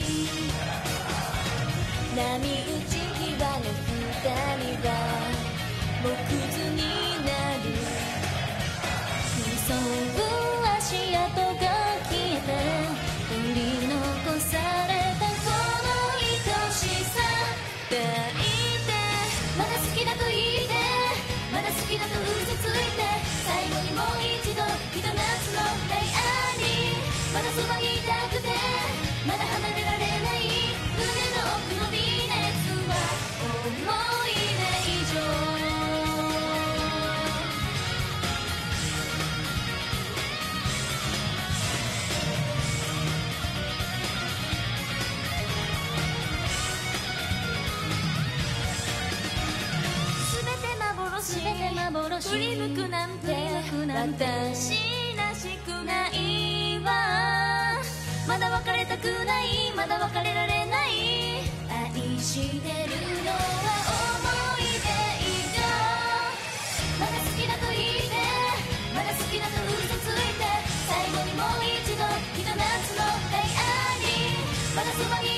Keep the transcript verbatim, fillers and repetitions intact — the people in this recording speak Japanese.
波打ち際の二人は木図になる。潜む足跡が消えて取り残されたこの愛しさ。抱いてまだ好きだと言って、まだ好きだと嘘ついて、最後にもう一度ひと夏のダイアリー。まだそばにいたくてまだ離れられない、胸の奥の微熱は思い出以上。すべて幻、振り向くなんて私らしくないわ。まだ別れたくない、まだ別れられない、愛してるのは思い出以上。まだ好きだと言って、まだ好きだと嘘ついて、最後にもう一度ひと夏のダイアリー。まだそばに